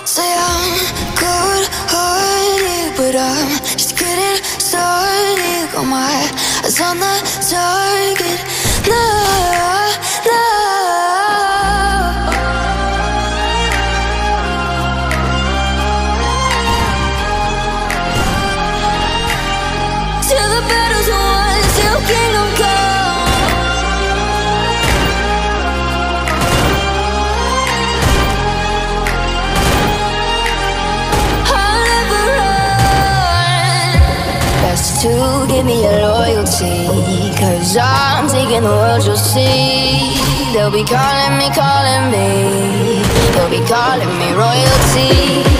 Say I'm good-hearted, but I'm just getting started. Got my eyes on the target. No, no. Till the battle's won, till kingdom come. I'll never run. Best to give me your loyalty, 'cause I'm taking the world, you'll see. They'll be calling me, calling me. They'll be calling me royalty.